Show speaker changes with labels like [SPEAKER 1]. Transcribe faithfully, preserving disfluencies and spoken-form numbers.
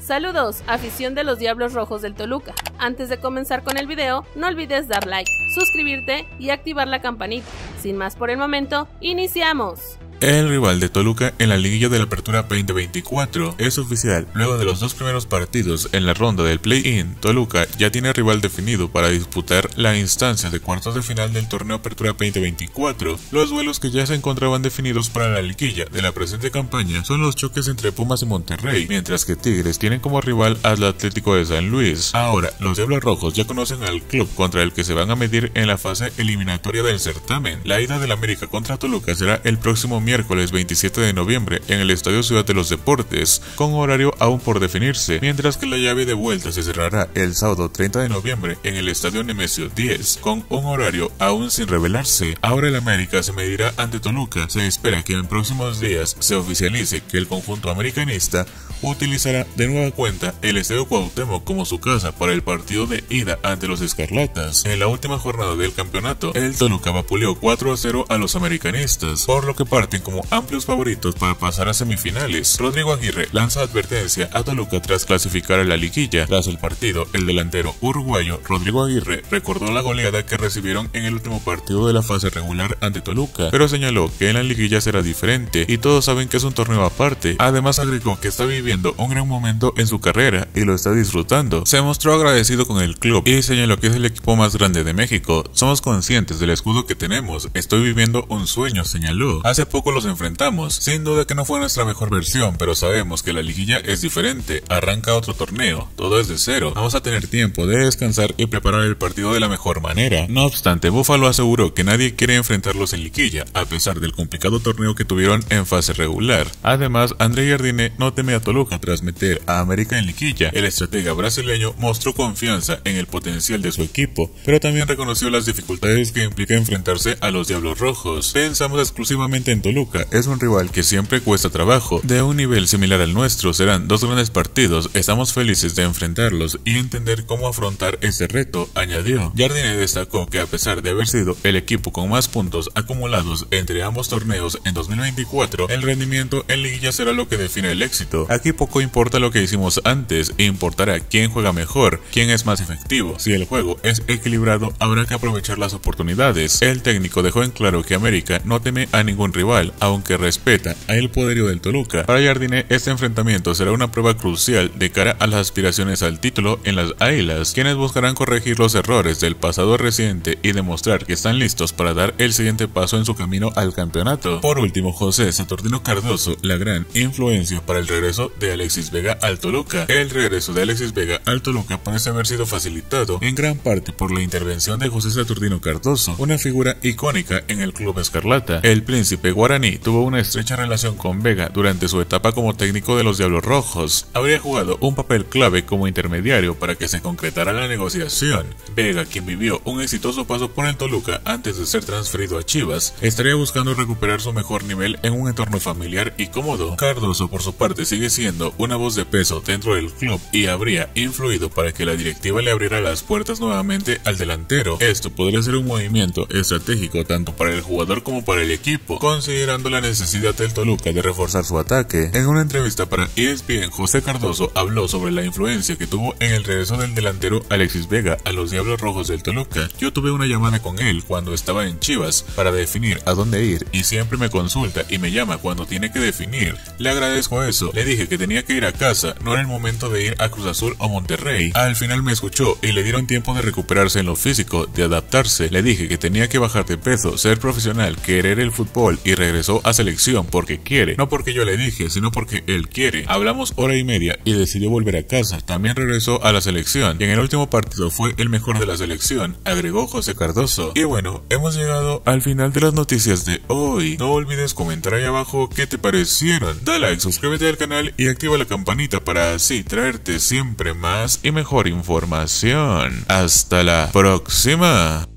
[SPEAKER 1] Saludos, afición de los Diablos Rojos del Toluca. Antes de comenzar con el video, no olvides dar like, suscribirte y activar la campanita. Sin más por el momento, ¡iniciamos!
[SPEAKER 2] El rival de Toluca en la liguilla de la Apertura veinte veinticuatro es oficial. Luego de los dos primeros partidos en la ronda del play-in, Toluca ya tiene rival definido para disputar la instancia de cuartos de final del torneo Apertura veinte veinticuatro. Los duelos que ya se encontraban definidos para la liguilla de la presente campaña son los choques entre Pumas y Monterrey, mientras que Tigres tienen como rival al Atlético de San Luis. Ahora, los Diablos Rojos ya conocen al club contra el que se van a medir en la fase eliminatoria del certamen. La ida del América contra Toluca será el próximo miércoles veintisiete de noviembre en el Estadio Ciudad de los Deportes, con horario aún por definirse, mientras que la llave de vuelta se cerrará el sábado treinta de noviembre en el Estadio Nemesio diez, con un horario aún sin revelarse. Ahora el América se medirá ante Toluca. Se espera que en próximos días se oficialice que el conjunto americanista utilizará de nueva cuenta el Estadio Cuauhtémoc como su casa para el partido de ida ante los Escarlatas. En la última jornada del campeonato, el Toluca vapuleó cuatro a cero a los americanistas, por lo que parten como amplios favoritos para pasar a semifinales. Rodrigo Aguirre lanza advertencia a Toluca tras clasificar a la liguilla. Tras el partido, el delantero uruguayo Rodrigo Aguirre recordó la goleada que recibieron en el último partido de la fase regular ante Toluca, pero señaló que en la liguilla será diferente y todos saben que es un torneo aparte. Además agregó que está viviendo un gran momento en su carrera y lo está disfrutando. Se mostró agradecido con el club y señaló que es el equipo más grande de México. Somos conscientes del escudo que tenemos. Estoy viviendo un sueño, señaló. Hace poco los enfrentamos. Sin duda que no fue nuestra mejor versión, pero sabemos que la liguilla es diferente. Arranca otro torneo. Todo es de cero. Vamos a tener tiempo de descansar y preparar el partido de la mejor manera. No obstante, Búfalo aseguró que nadie quiere enfrentarlos en liguilla, a pesar del complicado torneo que tuvieron en fase regular. Además, André Jardine no teme a Toluca tras meter a América en liguilla. El estratega brasileño mostró confianza en el potencial de su equipo, pero también reconoció las dificultades que implica enfrentarse a los Diablos Rojos. Pensamos exclusivamente en Toluca. Es un rival que siempre cuesta trabajo. De un nivel similar al nuestro, serán dos grandes partidos. Estamos felices de enfrentarlos y entender cómo afrontar este reto, añadió. Jardine destacó que a pesar de haber sido el equipo con más puntos acumulados entre ambos torneos en dos mil veinticuatro, el rendimiento en liguilla será lo que define el éxito. Aquí poco importa lo que hicimos antes, importará quién juega mejor, quién es más efectivo. Si el juego es equilibrado, habrá que aprovechar las oportunidades. El técnico dejó en claro que América no teme a ningún rival, aunque respeta a el poderío del Toluca. Para Jardine, este enfrentamiento será una prueba crucial de cara a las aspiraciones al título en las Águilas, quienes buscarán corregir los errores del pasado reciente y demostrar que están listos para dar el siguiente paso en su camino al campeonato. Por último, José Saturnino Cardoso, la gran influencia para el regreso de Alexis Vega al Toluca. El regreso de Alexis Vega al Toluca parece haber sido facilitado en gran parte por la intervención de José Saturnino Cardoso, una figura icónica en el club escarlata. El príncipe guaraní tuvo una estrecha relación con Vega durante su etapa como técnico de los Diablos Rojos. Habría jugado un papel clave como intermediario para que se concretara la negociación. Vega, quien vivió un exitoso paso por el Toluca antes de ser transferido a Chivas, estaría buscando recuperar su mejor nivel en un entorno familiar y cómodo. Cardoso, por su parte, sigue siendo una voz de peso dentro del club y habría influido para que la directiva le abriera las puertas nuevamente al delantero. Esto podría ser un movimiento estratégico tanto para el jugador como para el equipo, considerando la necesidad del Toluca de reforzar su ataque. En una entrevista para E S P N, José Cardoso habló sobre la influencia que tuvo en el regreso del delantero Alexis Vega a los Diablos Rojos del Toluca. Yo tuve una llamada con él cuando estaba en Chivas para definir a dónde ir y siempre me consulta y me llama cuando tiene que definir. Le agradezco eso. Le dije que tenía que ir a casa, no era el momento de ir a Cruz Azul o Monterrey. Al final me escuchó y le dieron tiempo de recuperarse en lo físico, de adaptarse. Le dije que tenía que bajar de peso, ser profesional, querer el fútbol y regresó a selección porque quiere, no porque yo le dije, sino porque él quiere. Hablamos hora y media y decidió volver a casa. También regresó a la selección y en el último partido fue el mejor de la selección, agregó José Cardoso. Y bueno, hemos llegado al final de las noticias de hoy. No olvides comentar ahí abajo qué te parecieron. Da like, suscríbete al canal y activa la campanita para así traerte siempre más y mejor información. Hasta la próxima.